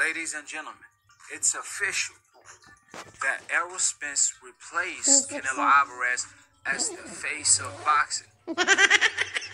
Ladies and gentlemen, it's official that Errol Spence replaced Canelo Alvarez as the face of boxing.